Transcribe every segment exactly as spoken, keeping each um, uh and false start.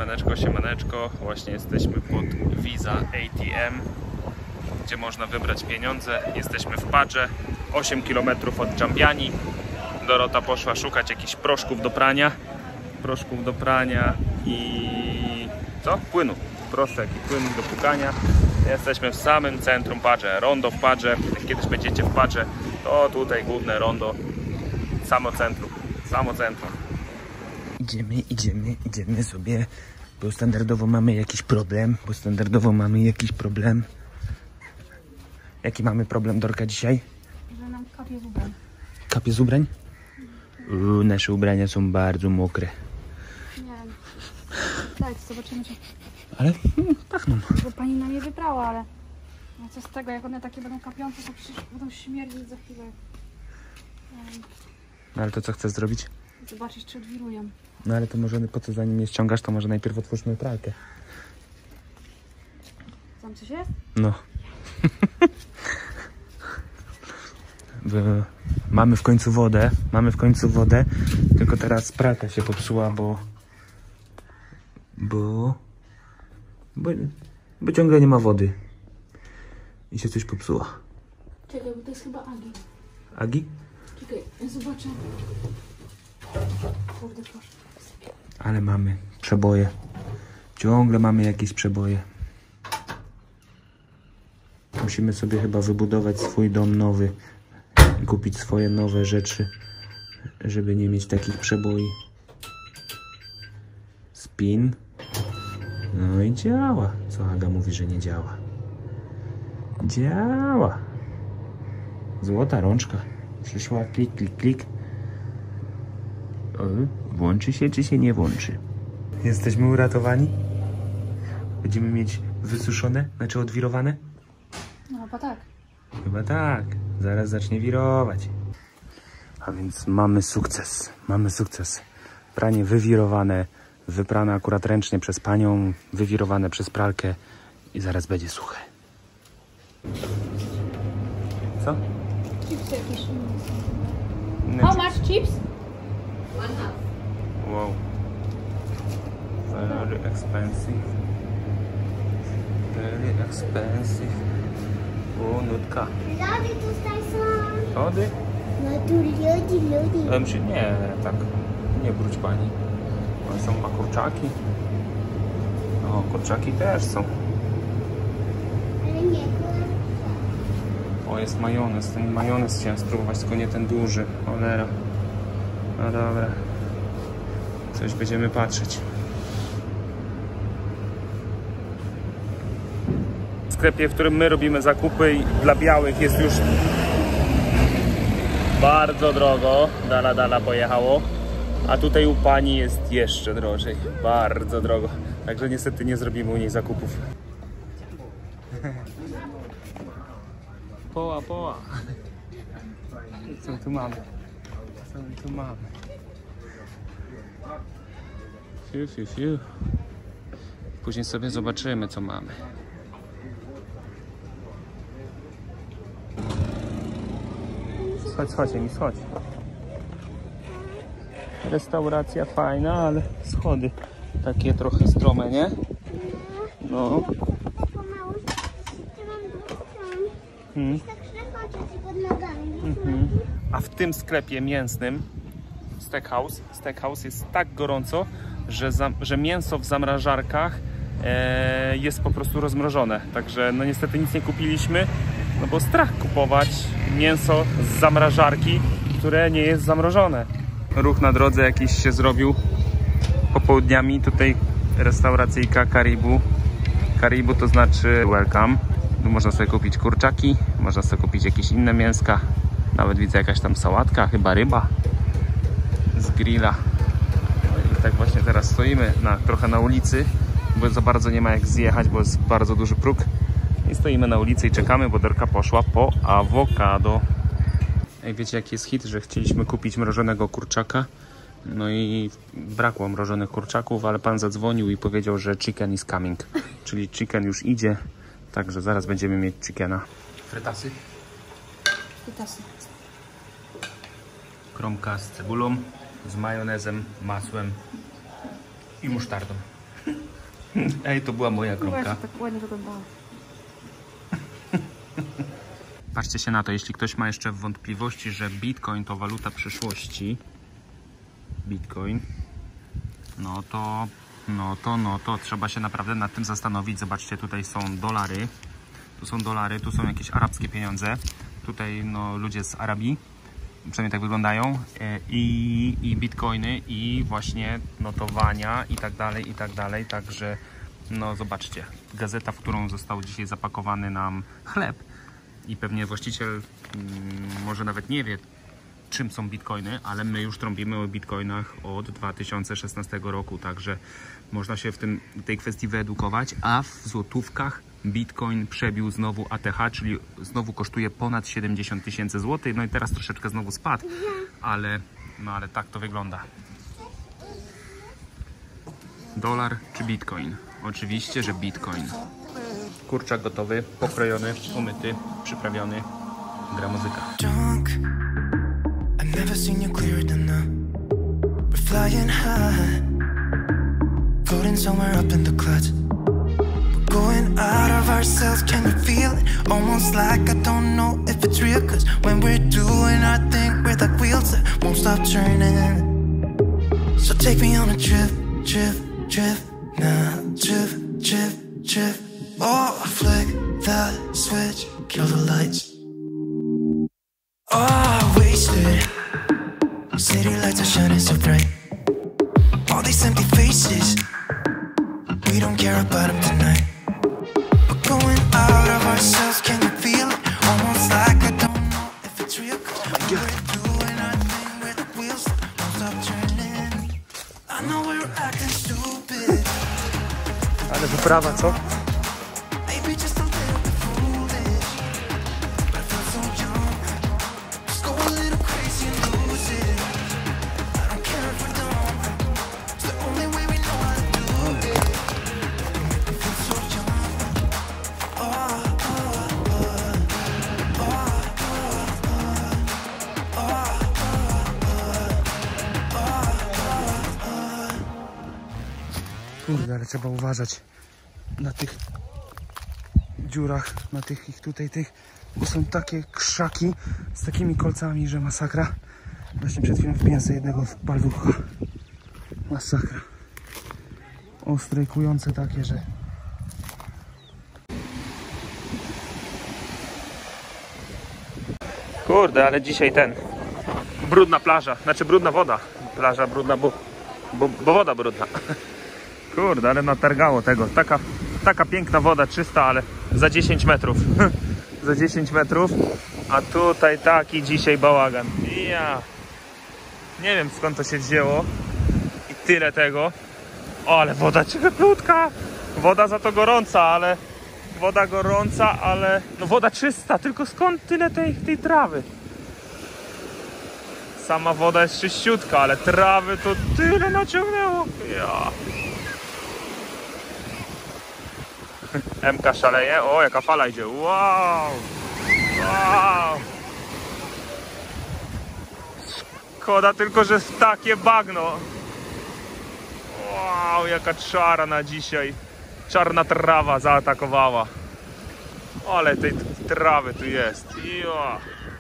Siemaneczko, siemaneczko. Właśnie jesteśmy pod Visa A T M, gdzie można wybrać pieniądze. Jesteśmy w Padże, osiem kilometrów od Dżambiani. Dorota poszła szukać jakichś proszków do prania. Proszków do prania i... co? Płynu. Proszek i płyn do pukania. Jesteśmy w samym centrum Padże. Rondo w Padże. Jak kiedyś będziecie w Padże, to tutaj główne rondo. Samo centrum. Samo centrum. Idziemy, idziemy, idziemy sobie, bo standardowo mamy jakiś problem, bo standardowo mamy jakiś problem. Jaki mamy problem, Dorka, dzisiaj? Że nam kapie z ubrań. Kapie z ubrań? Uuu, nasze ubrania są bardzo mokre. Nie wiem. Tak, zobaczymy, czy... Ale hmm, pachną. Bo pani na nie wybrała, ale... No co z tego, jak one takie będą kapiące, to przecież będą śmierdzić za chwilę. Nie wiem. No ale to co chcesz zrobić? Zobaczyć, czy odwirują. No ale to może po co, zanim je ściągasz, to może najpierw otwórzmy pralkę. Tam coś jest? No. Mamy w końcu wodę, mamy w końcu wodę, tylko teraz pralka się popsuła, bo... Bo... Bo, bo ciągle nie ma wody. I się coś popsuło. Czekaj, bo to jest chyba Agi. Agi? Czekaj, ja zobaczę. Kurde, proszę. Ale mamy przeboje. Ciągle mamy jakieś przeboje. Musimy sobie chyba wybudować swój dom nowy i kupić swoje nowe rzeczy, żeby nie mieć takich przeboi. Spin. No i działa. Co Aga mówi, że nie działa? Działa. Złota rączka. Przyszła, klik, klik, klik. O, włączy się, czy się nie włączy? Jesteśmy uratowani? Będziemy mieć wysuszone, znaczy odwirowane? No chyba tak. Chyba tak. Zaraz zacznie wirować. A więc mamy sukces. Mamy sukces. Pranie wywirowane, wyprane akurat ręcznie przez panią, wywirowane przez pralkę i zaraz będzie suche. Co? Chipsy jakieś. No. How much chips? Wow. Very expensive. Very expensive. O, nutka. Lody tutaj są. Lody? No tu lody, lody. Em, się nie, tak. Nie wróć pani. O, są ma kurczaki. O, kurczaki też są. Ale nie, O, jest majonez. Ten majonez chciałem spróbować, tylko nie ten duży. Cholera. No dobra. Coś będziemy patrzeć. W sklepie, w którym my robimy zakupy, dla białych jest już bardzo drogo. Dala, dala pojechało. A tutaj u pani jest jeszcze drożej. Bardzo drogo. Także niestety nie zrobimy u niej zakupów. Poła, poła. Co tu mamy? Co my tu mamy? Fiu, fiu, fiu. Później sobie zobaczymy, co mamy. Schodź, schodź, mi schodź. Restauracja fajna, ale schody takie trochę strome, nie? No. pomału. Ja mam dużo. Hmm. Tak przechodzę ci pod nogami. Mhm. A w tym sklepie mięsnym Steakhouse, Steakhouse jest tak gorąco, że, za, że mięso w zamrażarkach e, jest po prostu rozmrożone. Także no niestety nic nie kupiliśmy, no bo strach kupować mięso z zamrażarki, które nie jest zamrożone. Ruch na drodze jakiś się zrobił popołudniami. Tutaj restauracyjka Karibu. Karibu to znaczy welcome. Tu można sobie kupić kurczaki, można sobie kupić jakieś inne mięska. Nawet widzę jakaś tam sałatka, chyba ryba z grilla. No i tak właśnie teraz stoimy na, trochę na ulicy, bo za bardzo nie ma jak zjechać, bo jest bardzo duży próg. I stoimy na ulicy i czekamy, bo Dorka poszła po awokado. Ej, wiecie jaki jest hit, że chcieliśmy kupić mrożonego kurczaka. No i brakło mrożonych kurczaków, ale pan zadzwonił i powiedział, że chicken is coming. Czyli chicken już idzie, także zaraz będziemy mieć chickena. Frytasy. Pytasy. Kromka z cebulą, z majonezem, masłem i musztardą. Ej, to była moja Chyba kromka. jeszcze tak ładnie wyglądało. Patrzcie się na to, jeśli ktoś ma jeszcze wątpliwości, że Bitcoin to waluta przyszłości, Bitcoin, no to, no to, no to trzeba się naprawdę nad tym zastanowić. Zobaczcie, tutaj są dolary, tu są dolary, tu są jakieś arabskie pieniądze, tutaj no ludzie z Arabii, przynajmniej tak wyglądają, i, i bitcoiny, i właśnie notowania i tak dalej, i tak dalej, także no zobaczcie, gazeta, w którą został dzisiaj zapakowany nam chleb, i pewnie właściciel hmm, może nawet nie wie, czym są bitcoiny, ale my już trąbimy o bitcoinach od dwa tysiące szesnastego roku, także można się w tym, tej kwestii wyedukować, a w złotówkach bitcoin przebił znowu A T H, czyli znowu kosztuje ponad siedemdziesiąt tysięcy złotych, no i teraz troszeczkę znowu spadł, ale, no ale tak to wygląda. Dolar czy bitcoin? Oczywiście, że bitcoin. Kurczak gotowy, pokrojony, umyty, przyprawiony. Gra muzyka. Drunk. I've never seen you clearer than now. We're flying high, floating somewhere up in the clouds. We're going out of ourselves, can you feel it? Almost like I don't know if it's real, cause when we're doing our thing, we're like wheels that won't stop turning. So take me on a trip, trip, trip, now, trip, trip, trip. Oh, flick that switch, kill the lights. Oh, wasted. City lights are shining so bright. All these empty faces, we don't care about them tonight. We're going out of ourselves, can you feel it? Almost like I don't know if it's real, cause we're doing our thing, we're the wheels that won't stop turning. I know we're acting stupid. Ale wyprawa, co? Maybe just a little bit foolish, but I feel so young. Just go a little crazy and lose it. I don't care if we're dumb. It's the only way we know how to do it. You make me feel so young. Oh, oh, oh, oh, oh, oh, oh. Kurde, ale trzeba uważać na tych dziurach, na tych ich tutaj tych, bo są takie krzaki z takimi kolcami, że masakra. Właśnie przed chwilą wbiłem sobie jednego w palucha. Masakra. Ostre, kujące takie, że... Kurde, ale dzisiaj ten, brudna plaża, znaczy brudna woda, plaża brudna, bo, bo, bo woda brudna. Kurde, ale natargało tego, taka, taka piękna woda, czysta, ale za dziesięć metrów, za dziesięć metrów, a tutaj taki dzisiaj bałagan. Ja nie wiem, skąd to się wzięło i tyle tego. O, ale woda cieplutka, woda za to gorąca, ale woda gorąca, ale no woda czysta, tylko skąd tyle tej, tej trawy? Sama woda jest czyściutka, ale trawy to tyle naciągnęło. Ja. M K szaleje. O, jaka fala idzie. Wow! Wow! Szkoda tylko, że jest takie bagno. Wow, jaka czara na dzisiaj. Czarna trawa zaatakowała. Ale tej trawy tu jest. Jo.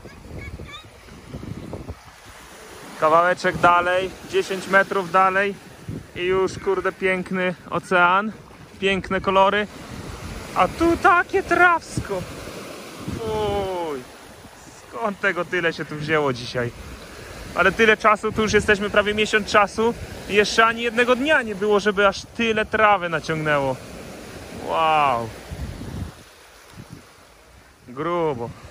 Kawałeczek dalej, dziesięć metrów dalej i już kurde piękny ocean, piękne kolory, a tu takie trawsko. Uj, skąd tego tyle się tu wzięło dzisiaj? Ale tyle czasu, tu już jesteśmy prawie miesiąc czasu i jeszcze ani jednego dnia nie było, żeby aż tyle trawy naciągnęło. Wow. Grubo.